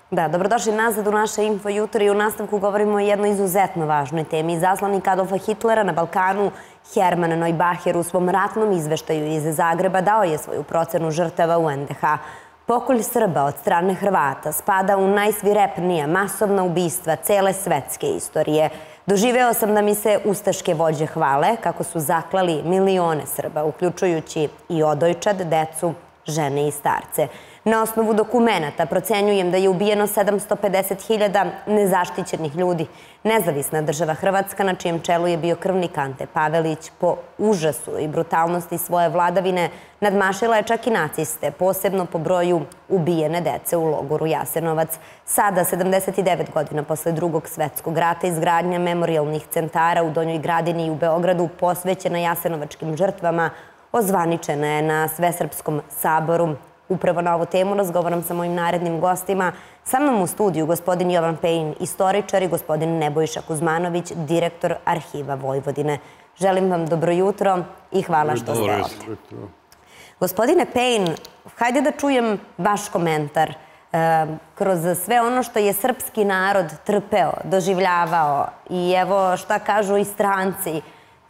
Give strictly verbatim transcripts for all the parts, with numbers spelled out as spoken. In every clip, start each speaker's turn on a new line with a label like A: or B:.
A: Da, dobrodošli nazad u naše Info jutro i u nastavku govorimo o jednoj izuzetno važnoj temi. Izaslanik Adolfa Hitlera na Balkanu, Herman Neubacher, u svom ratnom izveštaju iz Zagreba dao je svoju procenu žrtava u en de ha. Pokolj Srba od strane Hrvata spada u najsvirepnija masovna ubistva cele svetske istorije. Doživeo sam da mi se ustaške vođe hvale kako su zaklali milione Srba, uključujući i odojčad, decu, žene i starce. Na osnovu dokumenata procenjujem da je ubijeno sedamsto pedeset hiljada nezaštićenih ljudi. Nezavisna država Hrvatska, na čijem čelu je bio krvnik Ante Pavelić, po užasu i brutalnosti svoje vladavine nadmašila je čak i naciste, posebno po broju ubijene dece u logoru Jasenovac. Sada, sedamdeset devet godina posle Drugog svetskog rata, izgradnja memorijalnih centara u Donjoj Gradini i u Beogradu posvećena jasenovačkim žrtvama ozvaničena je na Svesrpskom saboru. Upravo na ovu temu razgovaram sa mojim narednim gostima. Sa mnom u studiju gospodin Jovan Pejin, istoričar, i gospodin Nebojša Kuzmanović, direktor Arhiva Vojvodine. Želim vam dobro jutro i hvala što ste ovdje. Gospodine Pejin, hajde da čujem vaš komentar kroz sve ono što je srpski narod trpeo, doživljavao i evo šta kažu i stranci.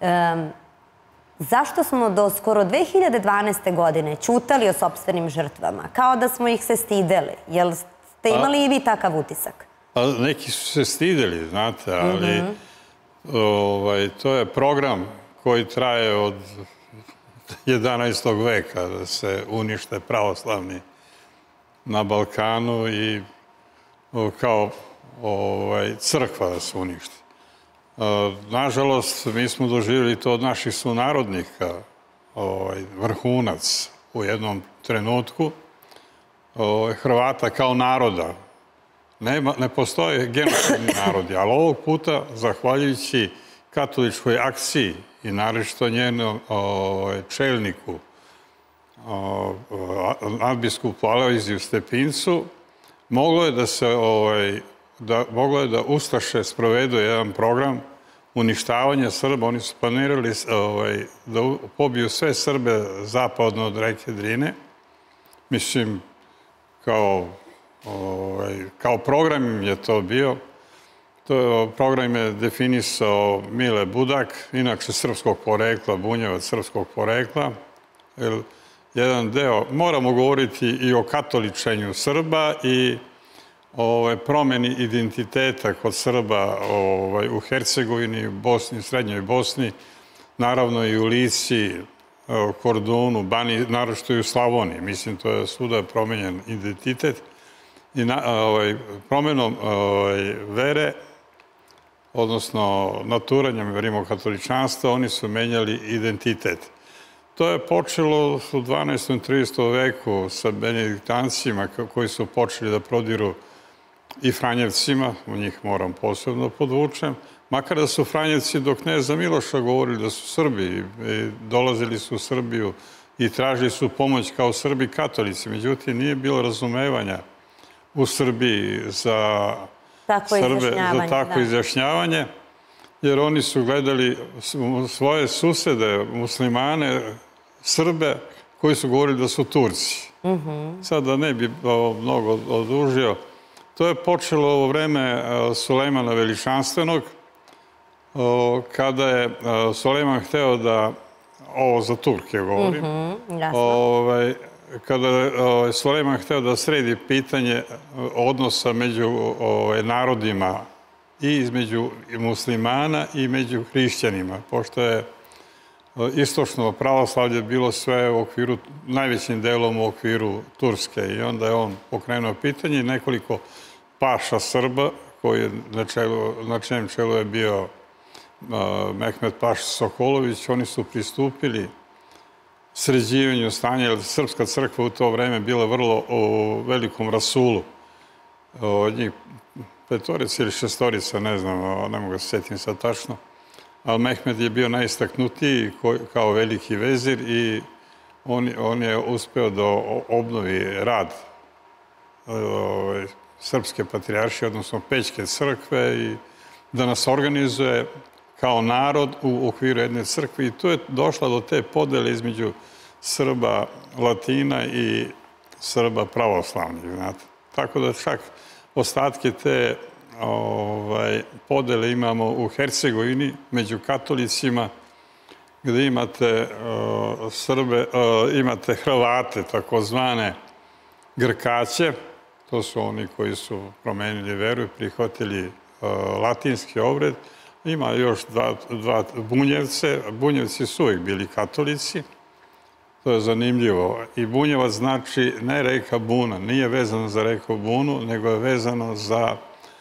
A: Zašto smo do skoro dve hiljade dvanaeste. godine ćutali o sopstvenim žrtvama, kao da smo ih se stideli? Jel ste imali i vi takav utisak?
B: Neki su se stideli, znate, ali to je program koji traje od jedanaestog veka, da se unište pravoslavni na Balkanu i kao crkva da se uništi. Nažalost, mi smo doživjeli to od naših sunarodnika, vrhunac u jednom trenutku, Hrvata kao naroda. Ne postoje genocidni narodi, ali ovog puta, zahvaljujući katoličkoj akciji i naročito njenom čelniku, nadbiskupu Alojziju Stepincu, moglo je da se moglo je da ustaše sprovedu jedan program uništavanja Srba. Oni su planirali da pobiju sve Srbe zapadno od reke Drine. Mislim, kao program je to bio. Program je definisao Mile Budak, inače srpskog porekla, Bunjevac srpskog porekla. Jedan deo, moramo govoriti i o katoličenju Srba i promjeni identiteta kod Srba u Hercegovini, Bosni, Srednjoj Bosni, naravno i u Lici, Kordunu, Bani, naročito i u Slavoniji. Mislim, to je svuda promenjen identitet. I promjenom vere, odnosno naturanjem rimokatoličanstva, oni su menjali identitet. To je počelo u dvanaestom i trinaestom veku sa benediktancima koji su počeli da prodiru i Franjevcima, u njih moram posebno podvučem, makar da su Franjevci do kneza Miloša govorili da su Srbi, dolazili su u Srbiju i tražili su pomoć kao Srbi katolici, međutim nije bilo razumevanja u Srbiji za takvo izjašnjavanje, jer oni su gledali svoje susede, muslimane, Srbe, koji su govorili da su Turci. Sad da ne bi mnogo odužio, to je počelo u vreme Sulejmana Veličanstvenog, kada je Sulejman hteo da, ovo za Turke govorim, kada je Sulejman hteo da sredi pitanje odnosa među narodima i između muslimana i među hrišćanima, pošto je istočno pravoslavlje bilo sve u okviru, najvećim delom u okviru Turske, i onda je on pokrenuo pitanje i nekoliko paša Srba, na čijem čelu je bio Mehmet Paša Sokolović, oni su pristupili sređivanju stanja, jer Srpska crkva u to vreme bila vrlo u velikom rasulu. Od njih petorica ili šestorica, ne znam, ne mogu se sjetim sad tačno, ali Mehmet je bio najistaknutiji kao veliki vezir i on je uspeo da obnovi rad Srpske patrijaršije, odnosno Pećke crkve, i da nas organizuje kao narod u okviru jedne crkve, i tu je došla do te podele između Srba Latina i Srba pravoslavnih, znate. Tako da čak ostatke te podele imamo u Hercegovini među katolicima, gdje imate Srbe, imate Hrvate, takozvane Grkaće, to su oni koji su promenili veru i prihvatili latinski obred. Ima još dva Bunjevce. Bunjevci su uvijek bili katolici. To je zanimljivo. I Bunjevac znači ne reka Buna, nije vezano za reku Bunu, nego je vezano za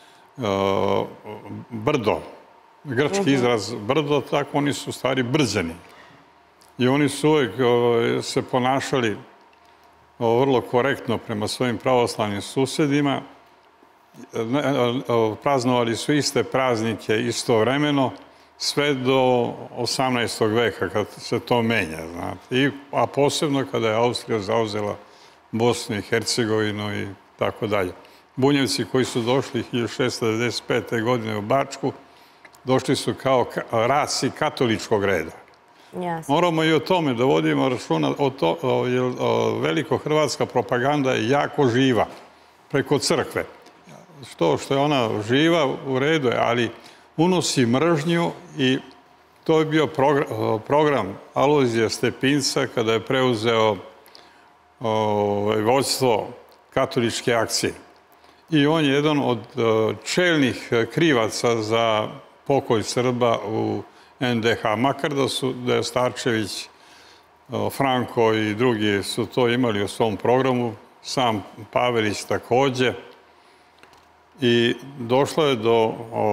B: brdo. Grčki izraz brdo, tako oni su u stvari brđani. I oni su uvijek se ponašali vrlo korektno prema svojim pravoslavnim susjedima. Praznovali su iste praznike istovremeno, sve do osamnaestog veka, kad se to menja. A posebno kada je Austrija zauzela Bosnu i Hercegovinu i tako dalje. Bunjevci koji su došli hiljadu šeststo devedeset pete. godine u Bačku, došli su kao rasi katoličkog reda. Moramo i o tome da vodimo računa, jer velikohrvatska propaganda je jako živa preko crkve. Što što je ona živa, u redu je, ali unosi mržnju i to je bio program Alojzija Stepinca kada je preuzeo vođstvo katoličke akcije. I on je jedan od čelnih krivaca za pokoj Srba u en de ha, makar da su da je Starčević, Franko i drugi su to imali u svom programu, sam Pavelić također. I došlo je do,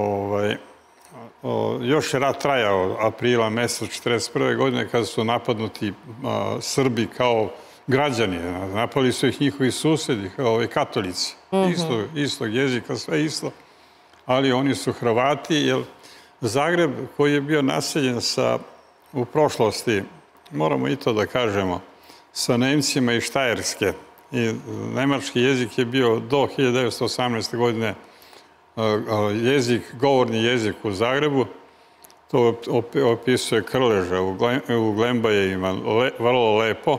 B: još je rat trajao aprila meseca četrdeset prve. godine kada su napadnuti Srbi kao građani. Napali su ih njihovi susjedi, kao katolici. Istog jezika, sve isto. Ali oni su Hrvati, jer Zagreb koji je bio naseljen sa, u prošlosti, moramo i to da kažemo, sa Nemcima iz Štajerske. I nemački jezik je bio do hiljadu devetsto osamnaeste. godine jezik, govorni jezik u Zagrebu. To opisuje Krleža u Glembajevima vrlo lepo.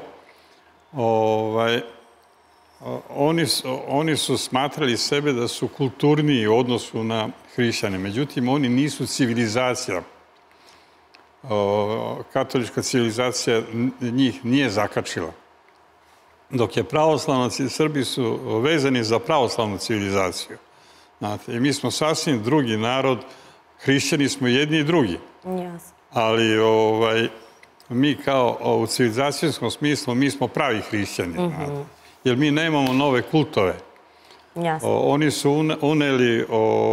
B: Oni su smatrali sebe da su kulturniji u odnosu na hrišćane. Međutim, oni nisu civilizacija. Katolička civilizacija njih nije zakačila. Dok je pravoslavna, Srbi su vezani za pravoslavnu civilizaciju. I mi smo sasvim drugi narod, hrišćani smo jedni i drugi. Ali mi kao u civilizacijskom smislu, mi smo pravi hrišćani. Jer mi nemamo nove kultove. Oni su uneli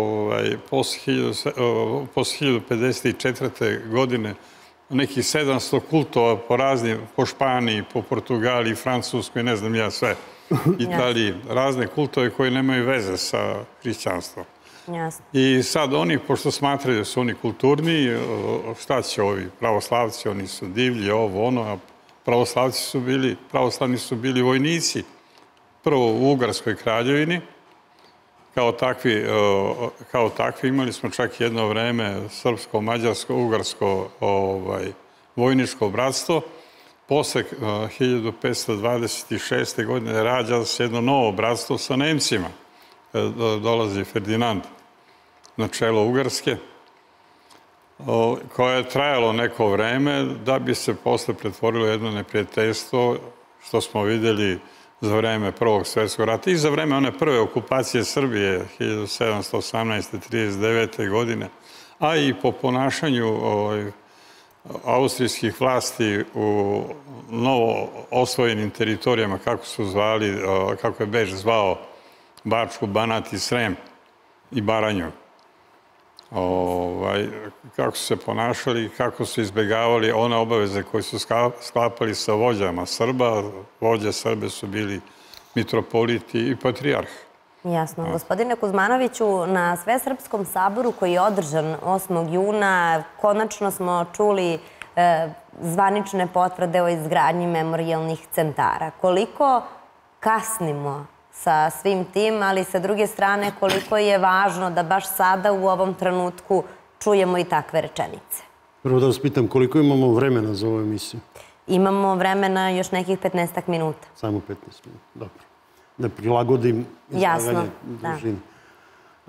B: posle hiljadu pedeset četvrte. godine nekih sedamsto kultova po raznim, po Španiji, po Portugaliji, Francuskoj, ne znam ja sve, Italiji, razne kultove koje nemaju veze sa hrišćanstvom. I sad oni, pošto smatraju da su oni kulturni, šta će ovi pravoslavci, oni su divlji, ovo, ono, a pravoslavci su bili, pravoslavni su bili vojnici, prvo u Ugarskoj kraljevini, kao takvi, kao takvi imali smo čak jedno vreme srpsko, mađarsko, ugarsko vojničko bratstvo. Posle hiljadu petsto dvadeset šeste. godine rađa se jedno novo bratstvo sa Nemcima. Dolazi Ferdinand na čelo Ugarske, koje je trajalo neko vreme da bi se posle pretvorilo jedno neprijateljstvo, što smo vidjeli za vreme Prvog svjetskog rata i za vreme one prve okupacije Srbije hiljadu sedamsto osamnaeste. do trideset devete. godine, a i po ponašanju austrijskih vlasti u novo osvojenim teritorijama, kako su zvali, kako je Beč zvao Bačku, Banat i Srem i Baranju. Kako su se ponašali, kako su izbjegavali one obaveze koje su sklapali sa vođama Srba. Vođe Srbe su bili mitropoliti i patrijarh.
A: Jasno. Gospodine Kuzmanoviću, na Svesrpskom saboru koji je održan osmog juna, konačno smo čuli zvanične potvrde o izgradnji memorijalnih centara. Koliko kasnimo sa svim tim, ali sa druge strane koliko je važno da baš sada u ovom trenutku čujemo i takve rečenice?
C: Prvo da vas pitam, koliko imamo vremena za ovu emisiju?
A: Imamo vremena još nekih petnaestak minuta.
C: Samo petnaest minuta, dobro. Da prilagodim izlaganje dužini.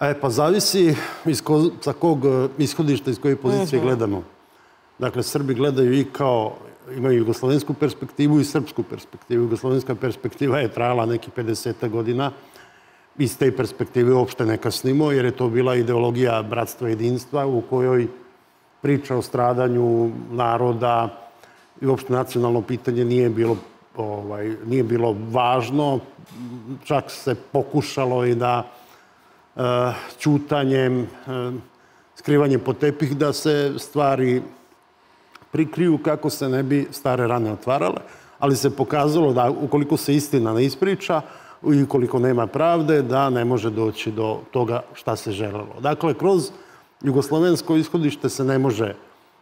C: E, pa zavisi sa kog ishodišta, iz koje pozicije gledamo. Dakle, Srbi gledaju i kao, imaju jugoslovensku perspektivu i srpsku perspektivu. Jugoslovenska perspektiva je trajala nekih pedeset godina. Iz te perspektive uopšte ne kasnimo, jer je to bila ideologija bratstva i jedinstva u kojoj priča o stradanju naroda i uopšte nacionalno pitanje nije bilo, ovaj, nije bilo važno. Čak se pokušalo i da uh, ćutanjem, uh, skrivanjem pod tepih da se stvari prikriju kako se ne bi stare rane otvarale, ali se pokazalo da ukoliko se istina ne ispriča i ukoliko nema pravde, da ne može doći do toga šta se želelo. Dakle, kroz jugoslovensko ishodište se ne može...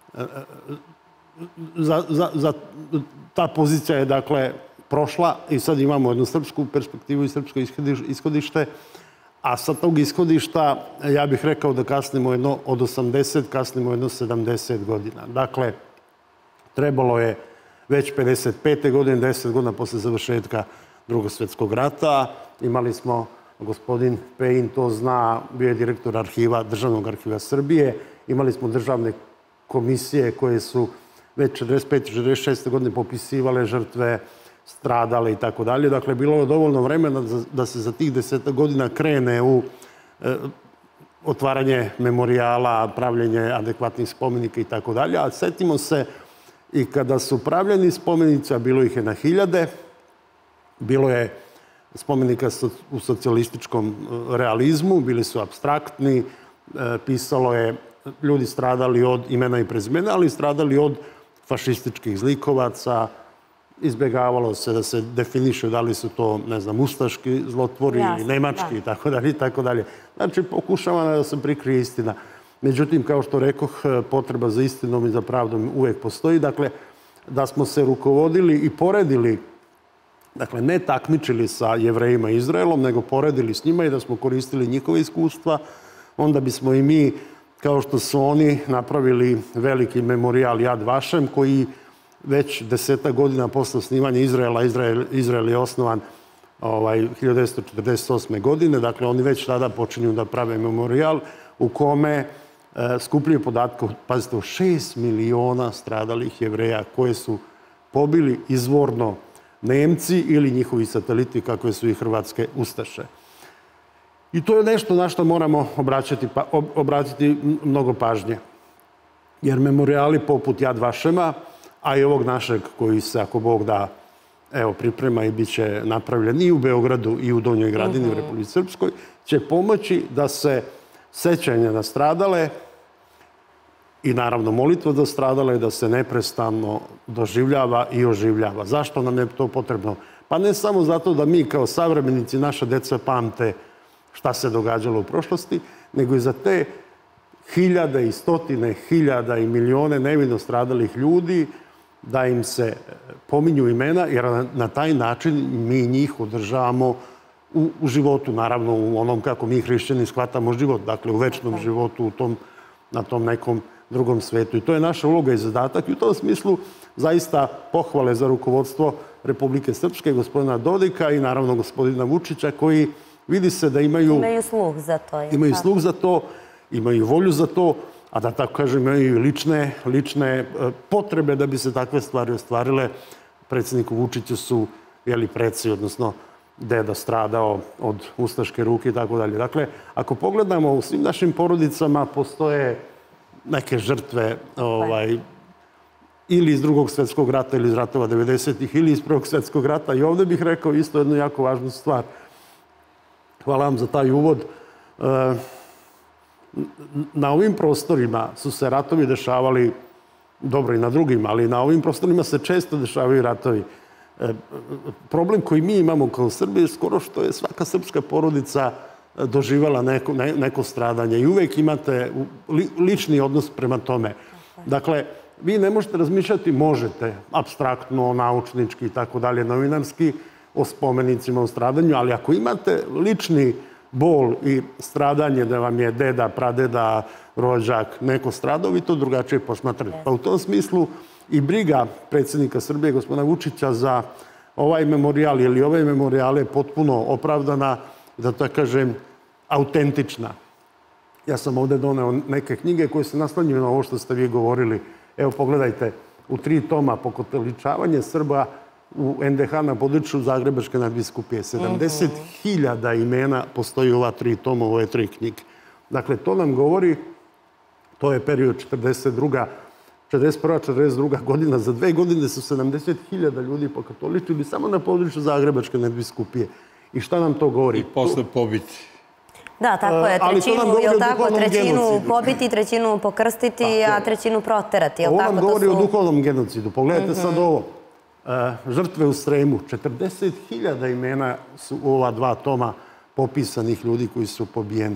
C: Za, za, za, ta pozicija je, dakle, prošla i sad imamo jednu srpsku perspektivu i srpsko ishodište, a sa tog ishodišta ja bih rekao da kasnimo jedno od osamdeset, kasnimo jedno sedamdeset godina. Dakle, trebalo je već pedeset pete godine, deset godina posle završetka Drugog svjetskog rata. Imali smo, gospodin Pejin to zna, bio je direktor arhiva, Državnog arhiva Srbije. Imali smo državne komisije koje su već četrdeset pete četrdeset šeste godine popisivale žrtve, stradale i tako dalje. Dakle, bilo je dovoljno vremena da se za tih deseta godina krene u e, otvaranje memorijala, pravljenje adekvatnih spomenika i tako dalje. A setimo se i kada su pravljeni spomenici, a bilo ih je na hiljade, bilo je spomenika u socijalističkom realizmu, bili su apstraktni, pisalo je, ljudi stradali od imena i prezimena, ali stradali od fašističkih zlikovaca, izbjegavalo se da se definiše da li su to, ne znam, ustaški zlotvori ili nemački i tako dalje i tako dalje. Znači, pokušavano da se prikrije istina. Međutim, kao što rekoh, potreba za istinom i za pravdom uvijek postoji. Dakle, da smo se rukovodili i poredili, dakle, ne takmičili sa Jevrejima i Izraelom, nego poredili s njima i da smo koristili njihove iskustva, onda bismo i mi, kao što su oni napravili veliki memorijal Yad Vashem, koji već deseta godina posle osnivanja Izraela, Izrael, Izrael je osnovan ovaj, hiljadu devetsto četrdeset osme. godine, dakle oni već tada počinju da prave memorijal u kome e, skupljaju podatke, pazite, o šest miliona stradalih Jevreja koje su pobili izvorno Nemci ili njihovi sateliti, kakve su i hrvatske ustaše. I to je nešto na što moramo obraćati, pa, obratiti mnogo pažnje. Jer memorijali poput Yad Vashema, a i ovog našeg koji se, ako Bog da, evo, priprema i bit će napravljen i u Beogradu i u Donjoj Gradini, u Republici Srpskoj, će pomoći da se sećanje na stradale i naravno molitva za stradale da se neprestano doživljava i oživljava. Zašto nam je to potrebno? Pa ne samo zato da mi kao savremenici, naša deca pamte šta se događalo u prošlosti, nego i za te hiljade i stotine hiljada i milione nevino stradalih ljudi, da im se pominju imena, jer na taj način mi njih održavamo u, u životu, naravno u onom kako mi hrišćani shvatamo život, dakle u večnom životu, u tom, na tom nekom drugom svetu. I to je naša uloga i zadatak i u tom smislu zaista pohvale za rukovodstvo Republike Srpske, gospodina Dodika i naravno gospodina Vučića, koji vidi se da imaju...
A: Imaju sluh za to.
C: Imaju sluh za to, imaju volju za to, a da tako kažem, imaju lične, lične potrebe da bi se takve stvari ostvarile. Predsjedniku Vučiću su, jeli, preci, odnosno deda stradao od ustaške ruke i tako dalje. Dakle, ako pogledamo, u svim našim porodicama postoje neke žrtve ovaj, ili iz Drugog svjetskog rata ili iz ratova devedesetih ili iz Prvog svjetskog rata. I ovdje bih rekao isto jednu jako važnu stvar. Hvala vam za taj uvod. Na ovim prostorima su se ratovi dešavali, dobro i na drugim, ali na ovim prostorima se često dešavaju ratovi. Problem koji mi imamo kao Srbije je skoro što je svaka srpska porodica doživala neko, ne, neko stradanje i uvijek imate li, lični odnos prema tome. Dakle, vi ne možete razmišljati, možete, apstraktno, naučnički i tako dalje, novinarski, o spomenicima, o stradanju, ali ako imate lični bol i stradanje da vam je deda, pradeda, rođak, neko stradao, vi to drugačije posmatrate. Pa u tom smislu i briga predsjednika Srbije, gospodina Vučića, za ovaj memorijal ili ove memorijale je potpuno opravdana, da to kažem, autentična. Ja sam ovdje doneo neke knjige koje se naslanjuju na ovo što ste vi govorili. Evo, pogledajte, u tri toma Pokotoličavanje Srba u en de ha na području Zagrebačke nadbiskupije. sedamdeset hiljada imena postoji u ova tri toma, u ove tri knjige. Dakle, to nam govori, to je period četrdeset druga četrdeset prva četrdeset druga godina. Za dve godine su sedamdeset hiljada ljudi pokatoličili samo na području Zagrebačke nadbiskupije. I šta nam to govori?
B: I posle pobiti.
A: Da, tako je. Trećinu, jel tako, trećinu pobiti, trećinu pokrstiti, a trećinu proterati.
C: Ovo nam govori o duhovnom genocidu. Pogledajte sad ovo. Žrtve u Sremu. četrdeset hiljada imena su u ova dva toma popisanih ljudi koji su pobijeni.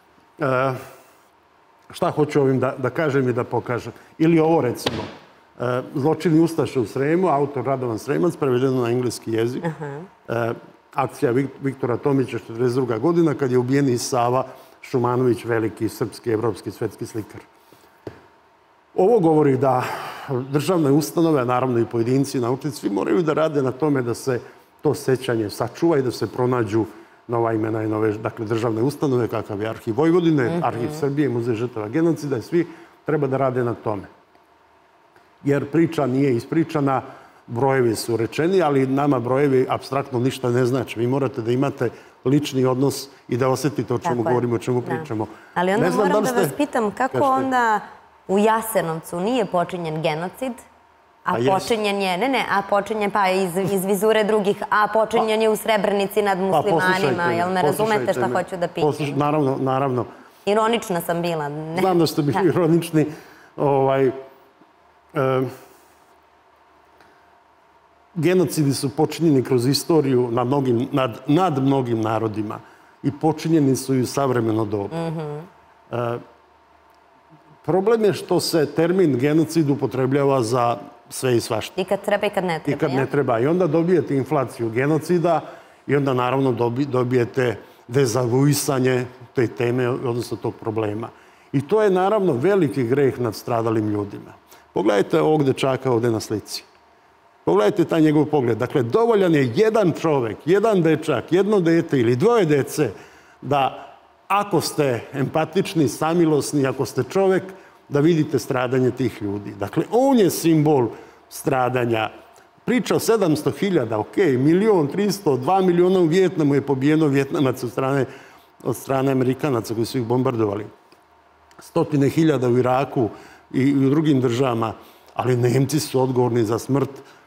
C: Šta hoću ovim da kažem i da pokažem? Ili ovo, recimo, Zločini ustaše u Sremu, autor Radovan Sremac, prevedeno na engleski jezik. Akcija Viktora Tomića, četrdeset druga godina, kad je ubijen i Sava Šumanović, veliki srpski, evropski, svetski slikar. Ovo govori da državne ustanove, naravno i pojedinci, naučnici, svi moraju da rade na tome da se to sećanje sačuva i da se pronađu nova imena i nove, dakle, državne ustanove, kakav je Arhiv Vojvodine, Arhiv Srbije, Muzej žrtava genocida, i svi treba da rade na tome. Jer priča nije ispričana, brojevi su rečeni, ali nama brojevi apstraktno ništa ne znači. Vi morate da imate lični odnos i da osjetite o čemu govorimo, o čemu pričamo.
A: Ali onda moram da vas pitam kako onda u Jasenovcu nije počinjen genocid, a počinjen je, ne, ne, a počinjen pa iz vizure drugih, a počinjen je u Srebrenici nad muslimanima, jel me razumete šta hoću da pitam?
C: Naravno, naravno.
A: Ironična sam bila.
C: Znam da ste bili ironični. Genocidi su počinjeni kroz istoriju nad mnogim narodima i počinjeni su i u savremeno dobu. Problem je što se termin genocid upotrebljava za sve i svašta.
A: I kad treba i kad ne treba.
C: I kad ne treba. I onda dobijete inflaciju genocida i onda naravno dobijete dezavuisanje te teme, odnosno tog problema. I to je naravno veliki greh nad stradalim ljudima. Pogledajte ovog dečaka ovdje na slici. Pogledajte taj njegov pogled. Dakle, dovoljan je jedan čovek, jedan dečak, jedno dete ili dvoje dece da ako ste empatični, samilosni, ako ste čovek, da vidite stradanje tih ljudi. Dakle, on je simbol stradanja. Priča o sedamsto hiljada, ok, milion, tristo, dva miliona u Vijetnamu je pobijeno Vijetnamac od strane Amerikanaca koji su ih bombardovali. Stotine hiljada u Iraku i u drugim državama, ali Nemci su odgovorni za smrt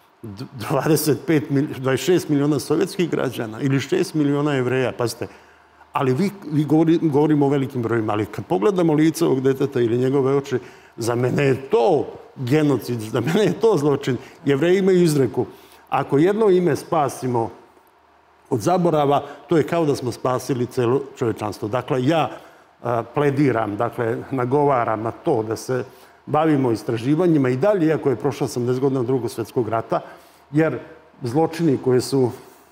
C: dvadeset pet, dvadeset šest miliona sovjetskih građana ili šest miliona Jevreja, pazite. Ali vi govorimo o velikim brojima, ali kad pogledamo lice ovog deteta ili njegove oči, za mene je to genocid, za mene je to zločin. Jevreji imaju izreku, ako jedno ime spasimo od zaborava, to je kao da smo spasili celo čovečanstvo. Dakle, ja plediram, dakle, nagovaram na to da se bavimo istraživanjima i dalje, iako je prošlo osamdeset godina od drugog svjetskog rata, jer zločini koje su,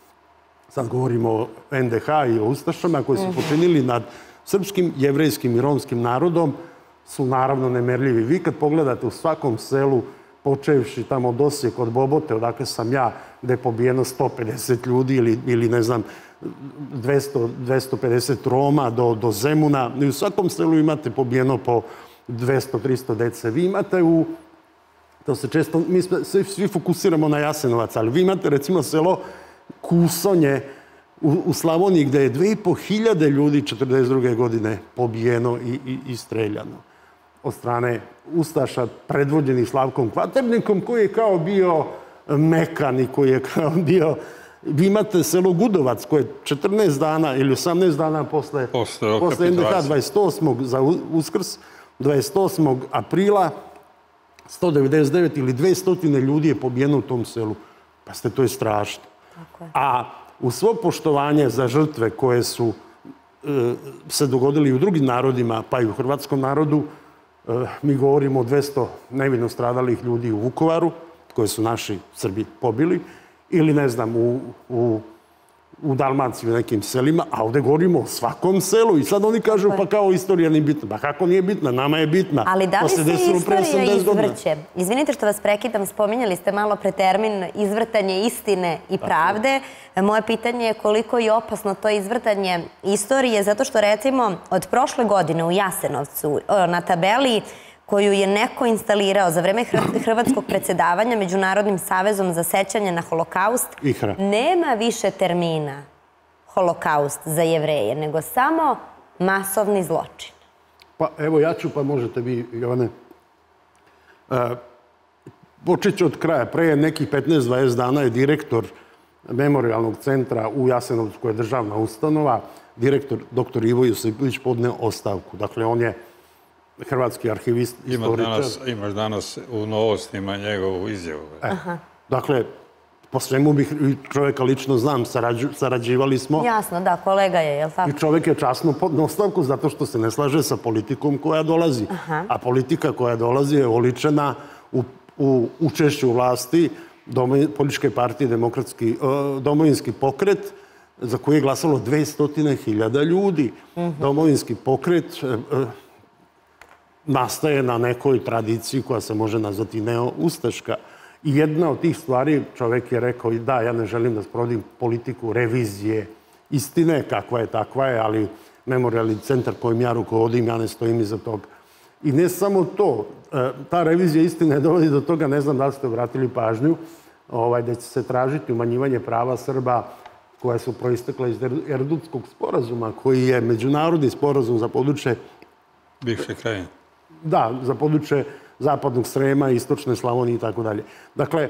C: sad govorimo o en de ha i o ustašama, koje su počinili nad srpskim, jevrejskim i romskim narodom, su naravno nemerljivi. Vi kad pogledate u svakom selu, počevši tamo od Osijeka, od Bobote, odakle sam ja, gde je pobijeno sto pedeset ljudi ili, ne znam, dvesta, dvesta pedeset Roma do Zemuna, i u svakom selu imate pobijeno po dvesta, trista dece. Vi imate u, to se često, mi svi fokusiramo na Jasenovac, ali vi imate recimo selo Kusonje u Slavoniji gde je dve i po hiljade ljudi četrdeset druge godine pobijeno i streljano od strane ustaša predvođenih Slavkom Kvaternikom, koji je kao bio mekan i koji je kao bio... Vi imate selo Gudovac koje je četrnaest dana ili osamnaest dana posle en de ha, dvadeset osmog za Uskrs, dvadeset osmog aprila, sto devedeset devet ili dvesta ljudi je pobijeno u tom selu. Pa ste, to je strašno. A u svo poštovanje za žrtve koje su se dogodili u drugim narodima, pa i u hrvatskom narodu, mi govorimo o dvesta nevino stradalih ljudi u Vukovaru, koje su naši Srbi pobili, ili, ne znam, u u Dalmaciji, u nekim selima, a ovde govorimo o svakom selu i sad oni kažu pa kao istorija nije bitna. Pa kako nije bitna? Nama je bitna.
A: Ali da li se istorija izvrće? Izvinite što vas prekidam, spominjali ste malo pre termin izvrtanje istine i pravde. Moje pitanje je koliko je opasno to izvrtanje istorije, zato što recimo od prošle godine u Jasenovcu na tabeli koju je neko instalirao za vreme hrvatskog predsjedavanja Međunarodnim savezom za sećanje na holokaust, nema više termina holokaust za Jevreje, nego samo masovni zločin.
C: Pa evo ja ću, pa možete vi, Jovane. Počet ću od kraja. Pre nekih petnaest dvadeset dana je direktor Memorijalnog centra u Jasenovcu, koja je državna ustanova, direktor doktor Ivo Josipović podneo ostavku. Dakle, on je hrvatski arhivist, istoričar.
B: Imaš danas u Novostima njegovu izjavu.
C: Dakle, po svemu bih čovjeka lično znam, sarađivali smo.
A: Jasno, da, kolega je, je li tako?
C: I čovjek je časno podneo ostavku zato što se ne slaže sa politikom koja dolazi. A politika koja dolazi je oličena u učešću vlasti političke partije Domovinski pokret, za koji je glasalo dvesta hiljada ljudi. Domovinski pokret nastaje na nekoj tradiciji koja se može nazvati neo-ustaška. I jedna od tih stvari, čovjek je rekao i da, ja ne želim da sprovodim politiku revizije istine, kakva je, takva je, ali memorijalni centar kojim ja rukovodim, ja ne stojim iza toga. I ne samo to, ta revizija istine dovodi do toga, ne znam da li ste obratili pažnju, da će se tražiti umanjivanje prava Srba koja su proistekla iz Erdutskog sporazuma, koji je međunarodni sporazum za područje
B: bivše Krajine.
C: Da, za područje Zapadnog Srema, Istočne Slavonije i tako dalje. Dakle,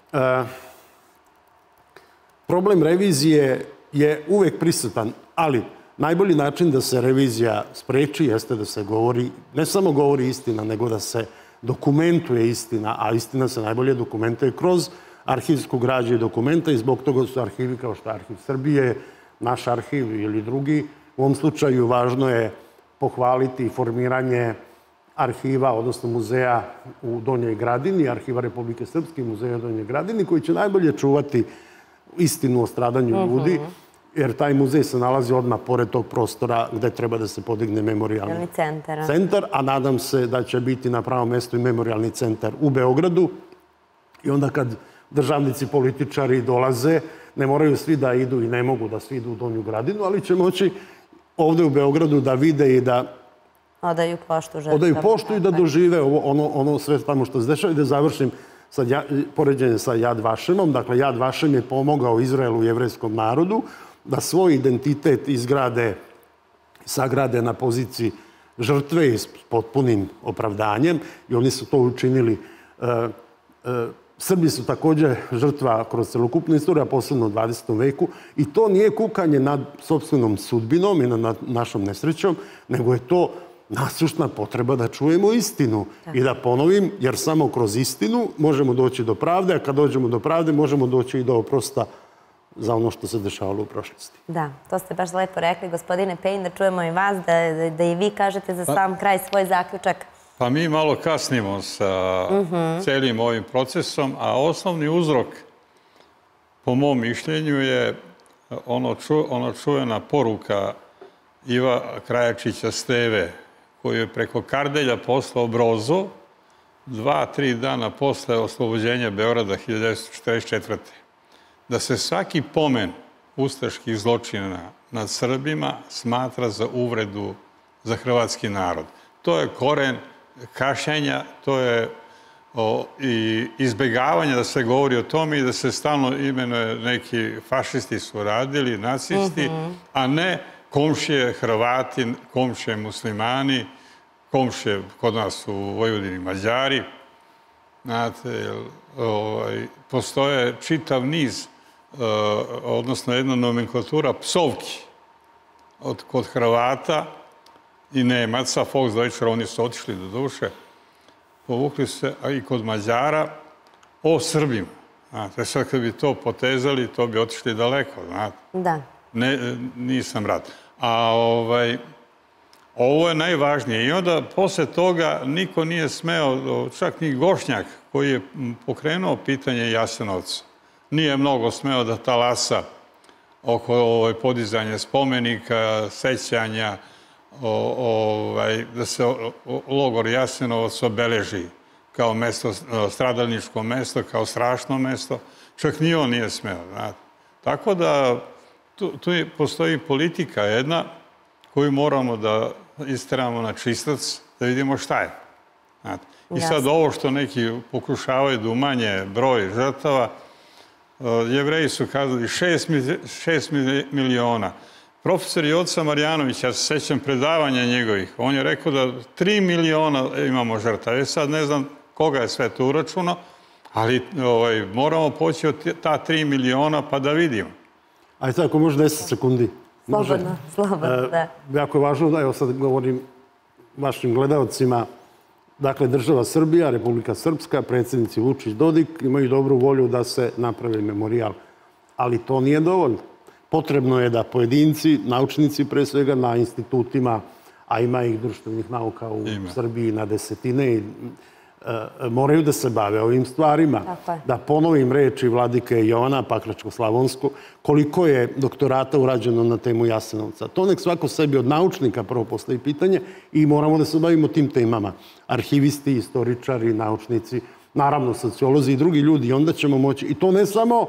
C: problem revizije je uvek prisutan, ali najbolji način da se revizija spreči jeste da se govori, ne samo govori istina, nego da se dokumentuje istina, a istina se najbolje dokumentuje kroz arhivsku građu i dokumenta i zbog toga su arhivi kao što je Arhiv Srbije, naš arhiv ili drugi. U ovom slučaju važno je pohvaliti formiranje arhiva, odnosno muzeja u Donjoj Gradini, Arhiva Republike Srpske i muzeja u Donjoj Gradini, koji će najbolje čuvati istinu o stradanju ljudi, jer taj muzej se nalazi odmah pored tog prostora gde treba da se podigne memorijalni centar, a nadam se da će biti na pravom mestu i memorijalni centar u Beogradu. I onda kad državnici, političari dolaze, ne moraju svi da idu i ne mogu da svi idu u Donju Gradinu, ali će moći ovde u Beogradu da vide i da
A: odaju poštu žrtvama.
C: Odaju poštu i da dožive ono sve tamo što se dešava i da završim poređenje sa Jad Vašemom. Dakle, Jad Vašem je pomogao Izraelu i jevrejskom narodu da svoj identitet izgrade, sagrade na poziciji žrtve i s potpunim opravdanjem i oni su to učinili. Srbi su također žrtva kroz celokupnu istoriju, a posebno u dvadesetom veku. I to nije kukanje nad sopstvenom sudbinom i nad našom nesrećom, nego je to nasušna potreba da čujemo istinu. I da ponovim, jer samo kroz istinu možemo doći do pravde, a kad dođemo do pravde možemo doći i do oprosta za ono što se dešavalo u prošlosti.
A: Da, to ste baš lepo rekli, gospodine Pejin, da čujemo i vas, da i vi kažete za sam kraj svoj zaključak.
B: Pa mi malo kasnimo sa celim ovim procesom, a osnovni uzrok, po mom mišljenju, je ona čuvena poruka Iva Krajačića Steve, koju je preko Kardelja poslao Brozu dva, tri dana posle oslobođenja Beograda hiljadu devetsto četrdeset četvrte. Da se svaki pomen ustaških zločina nad Srbima smatra za uvredu za hrvatski narod. To je koren kašenja, to je i izbjegavanje da se govori o tome i da se stalno imenuje neki fašisti su radili, nacisti, a ne komšije Hrvati, komšije muslimani, komšije kod nas u Vojvodini Mađari. Znate, postoje čitav niz, odnosno jedna nomenklatura psovki kod Hrvata i Nemaca, Volksdeutscher, oni su otišli do duše, povukli se i kod Mađara o Srbima. Znate, sad kad bi to potezali, to bi otišli daleko, znate.
A: Da.
B: Nisam rad. A ovo je najvažnije. I onda posle toga niko nije smeo, čak ni Gošnjak koji je pokrenuo pitanje Jasenovca, nije mnogo smeo da talasa oko podizanja spomenika, sećanja, da se logor Jasenovac obeleži kao stradalničko mesto, kao strašno mesto. Čak ni on nije smeo. Tako da tu postoji politika jedna koju moramo da isteramo na čistac, da vidimo šta je. I sad ovo što neki pokušavaju da umanje broj žrtava, Jevreji su kazali šest miliona. Profesor Joca Marjanović, ja se sećam predavanja njegovih, on je rekao da tri miliona imamo žrtava. Ja sad ne znam koga je sve to uračunao, ali moramo poći od ta tri miliona pa da vidimo.
C: Ajde sad, ako može deset sekundi.
A: Slobodno, slobodno, da.
C: Jako je važno, da evo sad govorim vašim gledalcima, dakle, država Srbija, Republika Srpska, predsjednici Vučić, Dodik imaju dobru volju da se napravi memorijal. Ali to nije dovoljno. Potrebno je da pojedinci, naučnici pre svega na institutima, a ima ih društvenih nauka u Srbiji na desetine, moraju da se bave ovim stvarima. Da ponovim reči vladike Jovana Pakračko-Slavonsko, koliko je doktorata urađeno na temu Jasenovca. To nek svako sebi od naučnika prvo postavi pitanje i moramo da se bavimo tim temama. Arhivisti, istoričari, naučnici, naravno sociolozi i drugi ljudi. I onda ćemo moći, i to ne samo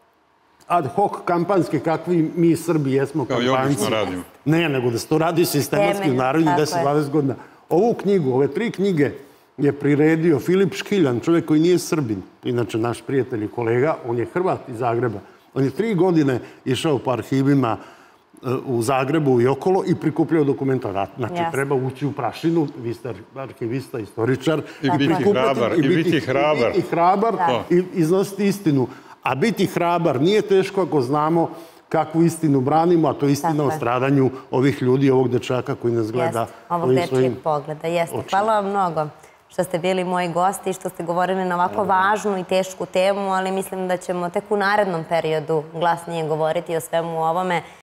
C: ad hoc kampanjske kakvi mi Srbi jesmo kampanjci.
B: Kao i obično radimo.
C: Ne, nego da se to radi sistematski u narednih deset do dvadeset godina. Ovu knjigu, ove tri knjige je priredio Filip Škiljan, čovjek koji nije Srbin, inače naš prijatelj i kolega, on je Hrvat iz Zagreba. On je tri godine išao po arhivima u Zagrebu i okolo i prikupljao dokumenta. Znači, treba ući u prašinu, vi ste arhivista, istoričar.
B: I biti hrabar. I biti hrabar.
C: I hrabar i iznositi istinu. A biti hrabar nije teško ako znamo kakvu istinu branimo, a to je istina o stradanju ovih ljudi, ovog dečaka koji nas gleda
A: ovim svojim pogleda. Jeste. Hvala vam mnogo što ste bili moji gosti i što ste govorili na ovako važnu i tešku temu, ali mislim da ćemo tek u narednom periodu glasnije govoriti o svemu ovome.